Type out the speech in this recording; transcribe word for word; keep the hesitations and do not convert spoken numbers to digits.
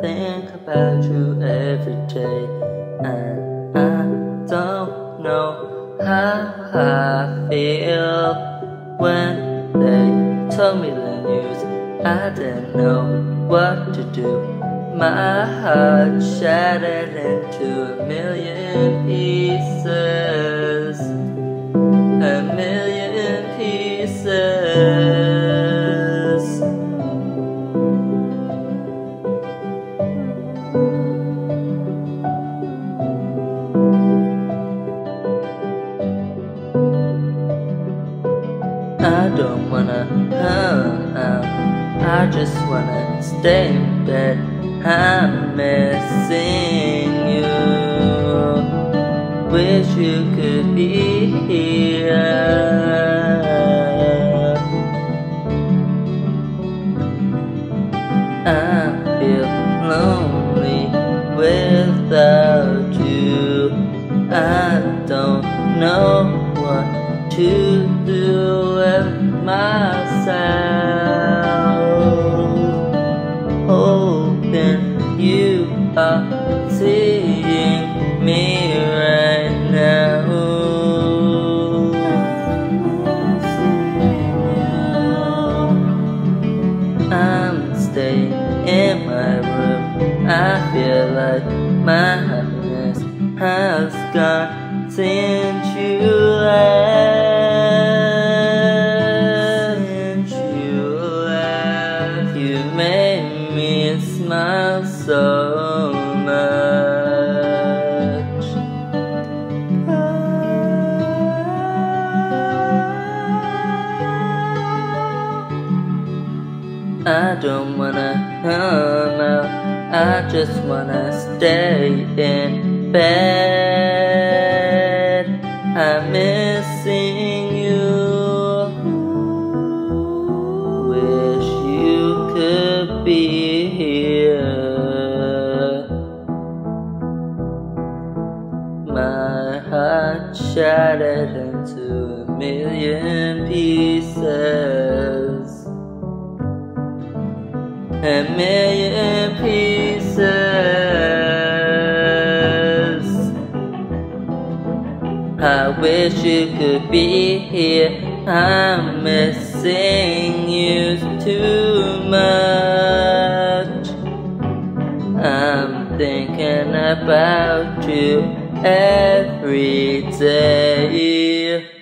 think about you every day, and I don't know how I feel. When they told me the news, I didn't know what to do. My heart shattered into a million pieces, a million pieces. I don't wanna hang out, I just wanna stay in bed. I'm missing you, wish you could be here. I feel lonely without you. I don't know what to do with myself, hoping you are seeing me right now. I'm staying in my room, I feel like my happiness has gone since you left. Since you left, you made me smile so much. I don't wanna hang out, I just wanna stay in bed. I'm missing you, wish you could be here. My heart shattered into a million pieces, a million pieces. I wish you could be here, I'm missing you too much. I'm thinking about you every day.